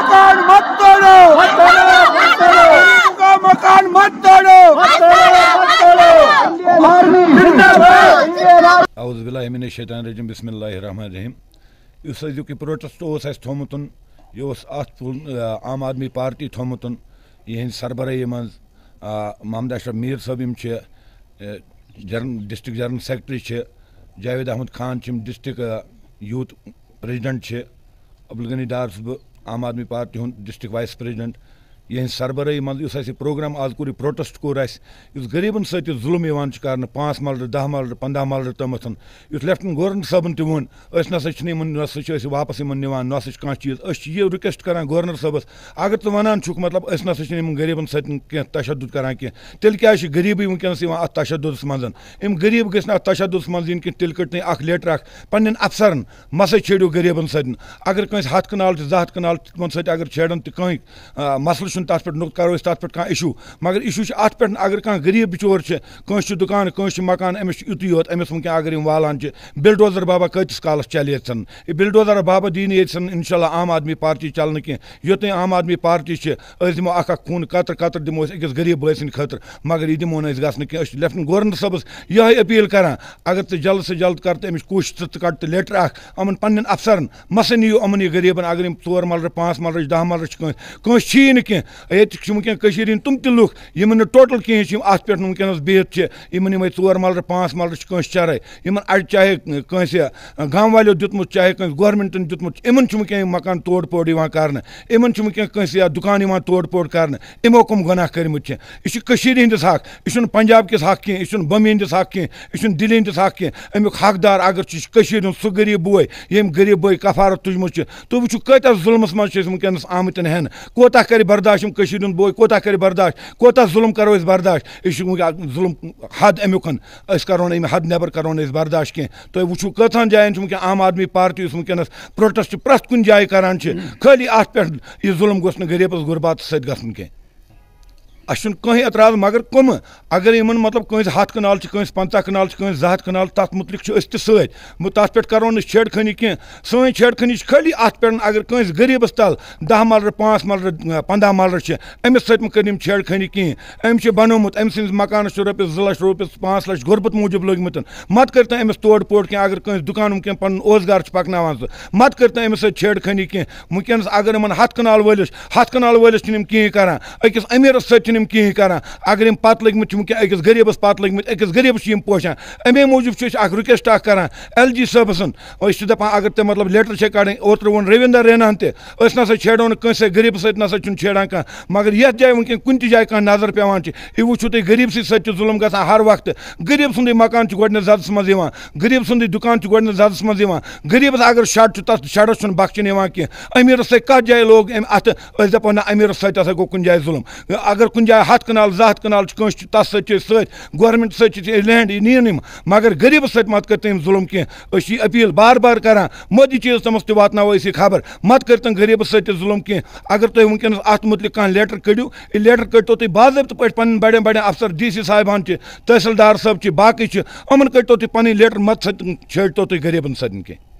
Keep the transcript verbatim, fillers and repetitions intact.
मकान मत तोड़ो, का मकान मत तोड़ो। औज़ु बिल्लाहि मिनश शैतानिर रजीम बिस्मिल्लाहिर रहमानिर रहीम। इस अजुक प्रोटेस्ट ओस अस थोमुतन यह ओस अत आम आदमी पार्टी थोमुतन यहंद सरबराही मज मोहम्मद अशरफ मीर साहब यम जर्न district general secretary Javed Ahmad Khan district youth president Abdul Ghani Dar साहब आम आदमी पार्टी हूँ डिस्ट्रिक्ट वाइस प्रेसिडेंट यह सरबराही मज प्रोग्राम आज कोर प्रोटेस्ट कोर गरीबन सत जुल्म कर पाँच मलर दह मलर पंद्रह मलर तमथ लेफ्टिनेंट गवर्नर साहबन तन नसा वापस निवान ना कह चीज ये रिक्वेस्ट करान गवर्नर साहबस अगर तू वनान मतलब नसा गरीबन सत तशद्दुद करान कह तेल क्या गरीबी वनकस अत तशद्दुदस मज अम गरीब गि तशद्दुदस मज इन तेल कट अख लेटर अख पन्न अफसरन मसा छेड़ो गरीबन सत अगर कंस हथ कनाल जह हथ कनाल तमन सत अगर छेड़न तो कह मसल तथ पे करो तथ पे इशू मगर इशू अत पे अगर कह गरीब बिचोर कंस दुकान कंस मकान अमिस युत योत अमिस वह अगर वालान बिलडोजर बाबा कतिस कालस चल ये बिलडोजर बाबा दी ये इंशाल्लाह आम आदमी पार्टी चलन कह योत आम आदमी पार्टी दिमो अख खून कतर कतर दिमो अकिस गरीब भाई सद खतर मगर यह दिमो न गसन कह लेफ्टिनेंट गवर्नर साहबस यह अपील करान अगर तो जल्द से जल्द कर अमिस कोशिश तो कट लेटर अख अमन पन्न अफसरन मसा नियो अमन यह गरीबन अगर चोर मलर पाँच मलर दह मलर कंस छी न कह ये तुम त लुख यमन टोटल कहें अत पे वनकस बिहत इन यम चोर मलर पाँच मलर कंस चराई इन अड़ चाहे कंस गाँव वालों दितमुत चाहे कंस गवर्नमेंटन दितमुत इन वह मकान तोड़ फोड़ कर इन वह कंस दुकान तोड़ फोड़ कर इमो कम गुनाह कर्मुत यह हंदिस हक यह पंजाब किस हक कह यह बम्बे हंदिस हक कह यह दिल्ली हंदिस हक कह अमुक हकदार अगर सह गरीब बोय यम गरीब बोय कफारत तुजमुत तो वो कत जुल्मस मज वनकस आमत हेन कोता कर बर्दाश्त कशीर बोय कोता कर बर्दाश्त कोता जुल्म करो बर्दाश्त यह जुल्म हद अमुक करो हद नबर करो बर्दाश्त कह तुम वो कथान जायन वह आम आदमी पार्टी वनकस प्रोटेस्ट प्रत कुन जाए करान खाली अत पे यह जुल्म गोस गरीबस गुरबात सत गसन कह अस कहीं एतराज मगर कम अगर इन मतलब कंस हथ कनाल कंस पंचाह कनाल कंस जह हथ कनाल तथ मुतलिक तथ पे करो छेड़खानी कह सन छेड़खानी खाली अत पे अगर कंस गरीबस तल दह मलर पाँच मलर पंद्रह मलर अमिस सत कर छेड़खानी कह अम बनोमुत अम सद मकान रोपये जो लक्ष रोपये पाँच लक्ष गुरबत मूजूब लगित मत कर अमिस तोड़ फोड़ कह अगर कंस दुकान वह पन ओजगार पकनान मत कर अमिस सत छेड़खानी कह वनकस अगर इन हथ कनाल वलिस हथ कनाल वलिस कहें करान अकिस अमीरस सत कहें करान अगर यम पत लगित अकिस गरीबस पत लगित अकिस गरीबस पोषान अमे मूजूब रिक्वेस्ट करान एल जी साहबसन दपान अगर ते मतलब लेटर कड़न ओतर वो रविंदर रैना तस नसा छेड़ो कंस गरीब सत नसा छेड़ान कह मगर ये जाए वह कुन जाए कह नजर पेवान यह वो तुम गरीब सत जुल्म गसान हर वक्त गरीब सुंद मकान गोडनस जदस मज गरीब सुंद दुकान गोडनस जदस मज गरीबस अगर शड तथ शडस बख्शन कह अमीर सत कत जाए लोग अत दपान अमीर सत गो कुन जाए जुल्म अगर कुन जाए हथ कनाल जह हथ कनाल कंस तथ सत गवर्नमेंट सत लैंड नीन मगर गरीब सत मत कर तम जुल्म कह अपील बार बार करान मोदी चीज तमस तह वातनाव खबर मत कर गरीब सत जुल्म कह अगर तुम वनकस अत मुतलिक कह लेटर कड़ो यह लेटर कड़ो तुम बाज़ाब्त पे पन बड़े बड़े अफसर डी सी साहबान तहसीलदार साहब बाकी अमन कड़ो तुम पन लेटर मत छेड़ो तुम गरीबन सत कह।